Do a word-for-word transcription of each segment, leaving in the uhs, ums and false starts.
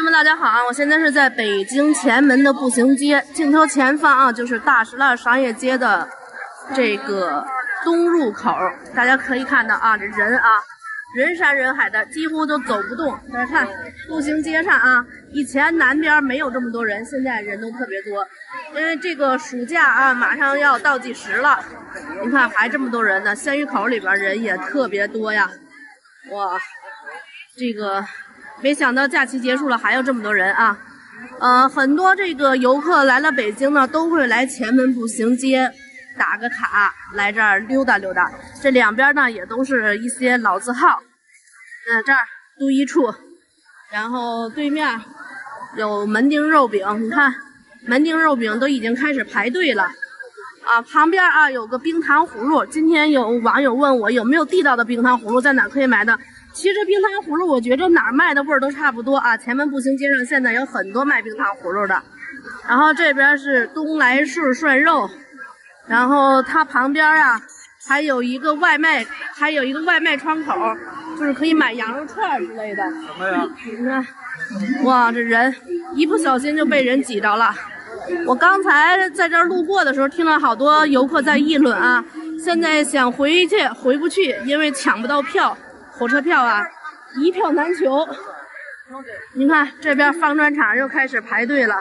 们，大家好啊！我现在是在北京前门的步行街，镜头前方啊就是大石栏商业街的这个东入口，大家可以看到啊，这人啊人山人海的，几乎都走不动。大家看步行街上啊，以前南边没有这么多人，现在人都特别多，因为这个暑假啊马上要倒计时了，你看还这么多人呢。鲜鱼口里边人也特别多呀，哇，这个。没想到假期结束了还有这么多人啊！呃，很多这个游客来了北京呢，都会来前门步行街打个卡，来这儿溜达溜达。这两边呢也都是一些老字号，呃，这儿都一处，然后对面有门钉肉饼，你看门钉肉饼都已经开始排队了啊！旁边啊有个冰糖葫芦，今天有网友问我有没有地道的冰糖葫芦，在哪可以买的？其实冰糖葫芦我觉着哪儿卖的味儿都差不多啊，前门步行街上现在有很多卖冰糖葫芦的。然后这边是东来顺涮肉，然后它旁边啊还有一个外卖，还有一个外卖窗口，就是可以买羊肉串之类的。什么呀？你看，哇，这人一不小心就被人挤着了。我刚才在这儿路过的时候，听了好多游客在议论啊，现在想回去回不去，因为抢不到票。火车票啊，一票难求。你看这边方砖厂又开始排队了。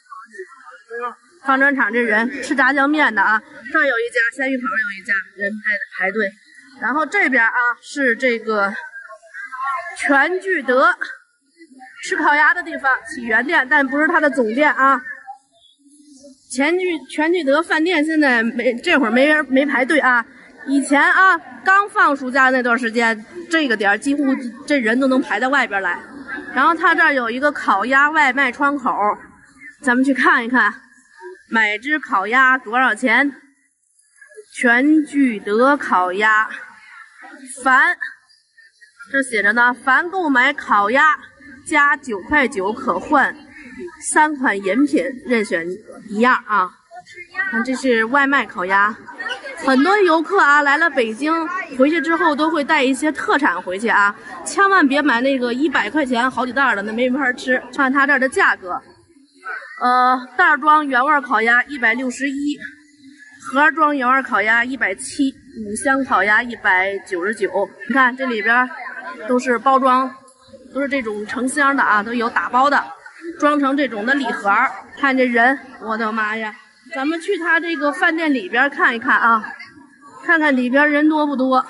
方砖厂这人吃炸酱面的啊，这儿有一家，鲜鱼口有一家人排排队。然后这边啊是这个全聚德吃烤鸭的地方，起源店，但不是它的总店啊。全聚全聚德饭店现在没这会儿没人没排队啊。以前啊，刚放暑假那段时间，这个点几乎这人都能排在外边来。然后他这儿有一个烤鸭外卖窗口，咱们去看一看，买只烤鸭多少钱？全聚德烤鸭，凡这写着呢，凡购买烤鸭加九块九可换三款饮品，任选一样啊。看，这是外卖烤鸭。很多游客啊来了北京，回去之后都会带一些特产回去啊，千万别买那个一百块钱好几袋的，那没法吃。看它这儿的价格，呃，袋装原味烤鸭一百六十一，盒装原味烤鸭一百七，五香烤鸭一百九十九。你看这里边都是包装，都是这种成箱的啊，都有打包的，装成这种的礼盒。看这人，我的妈呀！咱们去他这个饭店里边看一看啊，看看里边人多不多。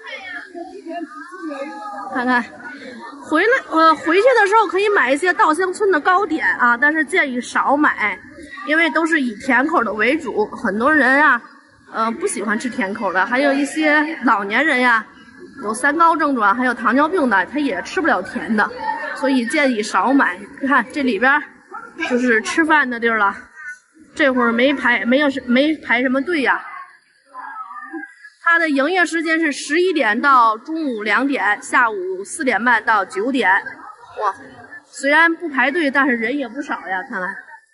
看看，回来呃回去的时候可以买一些稻香村的糕点啊，但是建议少买，因为都是以甜口的为主。很多人啊，呃不喜欢吃甜口的，还有一些老年人呀，有三高症状，还有糖尿病的，他也吃不了甜的，所以建议少买。看这里边就是吃饭的地儿了。这会儿没排，没有没排什么队呀。它的营业时间是十一点到中午两点，下午四点半到九点。哇，虽然不排队，但是人也不少呀。看来，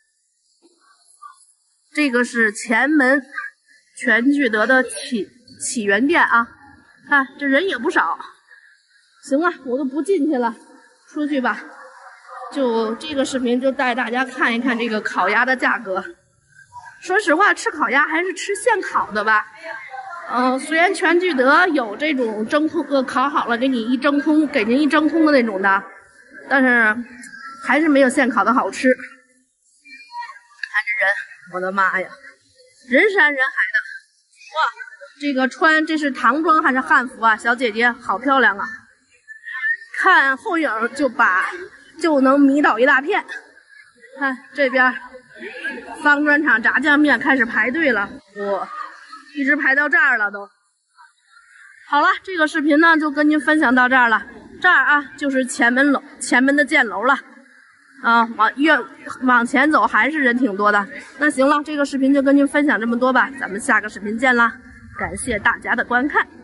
这个是前门全聚德的起起源店啊。看这人也不少。行了，我都不进去了，出去吧。就这个视频就带大家看一看这个烤鸭的价格。说实话，吃烤鸭还是吃现烤的吧。嗯、呃，虽然全聚德有这种真空呃烤好了给你一真空，给您一真空的那种的，但是还是没有现烤的好吃。看这人，我的妈呀，人山人海的。哇，这个穿这是唐装还是汉服啊？小姐姐好漂亮啊！看后影就把就能迷倒一大片。看这边。方砖厂炸酱面开始排队了，哇，一直排到这儿了都。好了，这个视频呢就跟您分享到这儿了。这儿啊就是前门楼，前门的箭楼了。啊，往越往前走还是人挺多的。那行了，这个视频就跟您分享这么多吧，咱们下个视频见啦！感谢大家的观看。